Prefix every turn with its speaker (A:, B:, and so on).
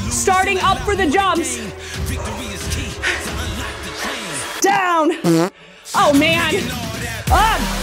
A: Starting up for the jumps. Down. Oh man. Up.